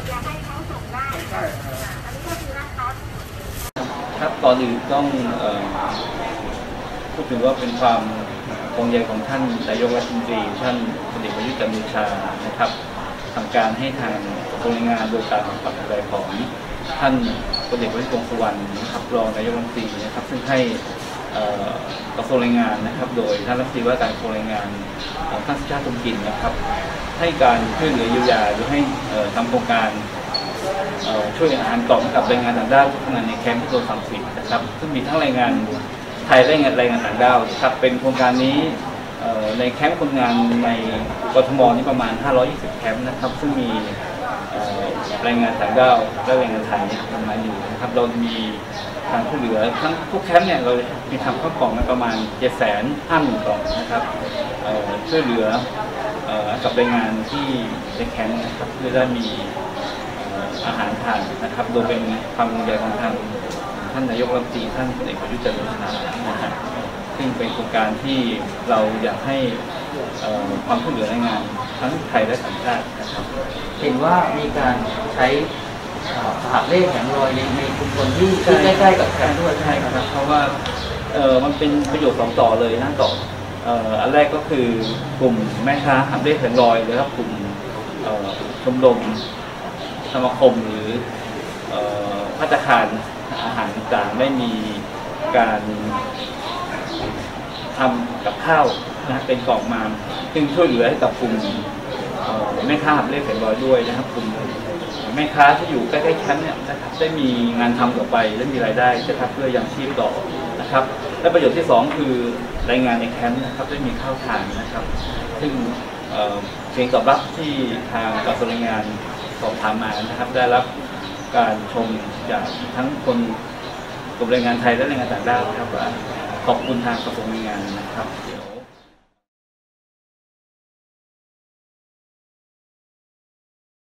จะให้เขาส่งได้อันนี้ก็คือร้านเขาครับตอนอื่นต้องพูดถึงว่าเป็นความห่วงใยของท่านนายกรัฐมนตรีท่านพลเอกประยุทธ์จันทร์โอชานะครับสั่งการให้ทางกระทรวงแรงงานโดยการปรับปรุงของท่านพลเอกประวิตร วงษ์สุวรรณนะครับรองนายกรัฐมนตรีนะครับซึ่งให้กระทรวงแรงงานนะครับโดยท่านรัฐมนตรีว่าการกระทรวงแรงงานท่านสุชาติ ชมกลิ่นนะครับให้การช่วยเหลือเยียวยาโดยให้ทำโครงการช่วยอาหารกล่องกับแรงงานต่างด้าวที่ทำงานในแคมป์ที่โดนสั่งปิดนะครับซึ่งมีทั้งแรงงานไทยและแรงงานต่างด้าวครับเป็นโครงการนี้ในแคมป์คนงานในกทมนี่ประมาณ520แคมป์นะครับซึ่งมีแรงงานต่างด้าวและแรงงานไทยทำงานอยู่นะครับเรามีการช่วยเหลือทั้งทุกแคมป์เนี่ยเรามีทำข้าวกล่องประมาณ750,000 กล่องนะครับช่วยเหลือกับแรงงานที่ในแคมป์นะครับเพื่อได้มีอาหารทานนะครับโดยเป็นความห่วงใยของทางท่านนายกรัฐมนตรีท่านพลเอกประยุทธ์จันทร์โอชานะครับซึ่งเป็นโครงการที่เราอยากให้ความช่วยเหลือแรงงานทั้งไทยและต่างชาตินะครับเห็นว่ามีการใช้สหเลขแผงลอยในชุมชนที่ใกล้ๆกับแคมป์ด้วยใช่ครับเพราะว่ามันเป็นประโยชน์2 ต่อเลยนะต่ออันแรกก็คือกลุ่มแม่ค้าหับเลขแผงลอยแล้วก็กลุ่มชมรมสมาคมหรือภัตตาคารอาหารต่างได้มีการทำกับข้าวนะเป็นกล่องมาซึ่งช่วยเหลือให้กับกลุ่มแม่ค้าหับเลขแผงลอยด้วยนะครับกลุ่มแม่ค้าที่อยู่ใกล้ๆแคมป์เนี่ยนะครับได้มีงานทำต่อไปและมีรายได้นะครับเพื่อยังชีพต่อนะครับและประโยชน์ที่2คือแรงงานในแคมป์นะครับได้มีข้าวทานนะครับซึ่งเสียงตอบรับที่ทางกระทรวงแรงงานสอบถามมานะครับได้รับการชมจากทั้งคนกลุ่มแรงงานไทยและแรงงานต่างด้าวครับว่าขอบคุณทางกระทรวงแรงงานนะครับ